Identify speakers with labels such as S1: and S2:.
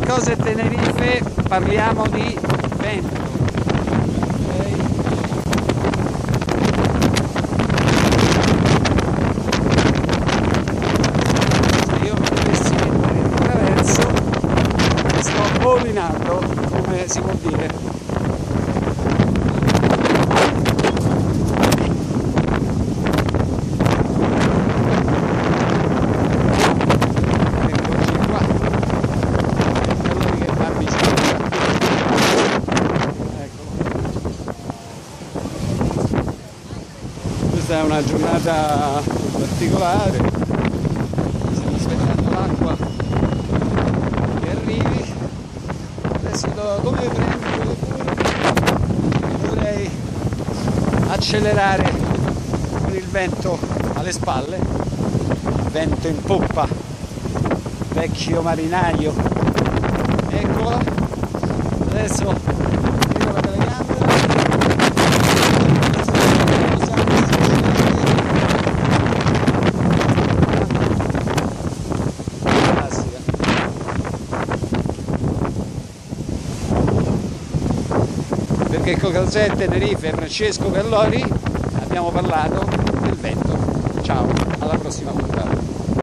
S1: Cose Tenerife, parliamo di vento. Okay. Se io mi dovessi mettere di traverso, sto bolinando, come si può dire. Questa è una giornata particolare, stiamo aspettando l'acqua che arrivi. Adesso dove prendo dovrei accelerare con il vento alle spalle, vento in poppa, vecchio marinaio. Eccola, adesso tiro la telecamera. Perché con Cose Tenerife e Francesco Gallori abbiamo parlato del vento. Ciao, alla prossima puntata.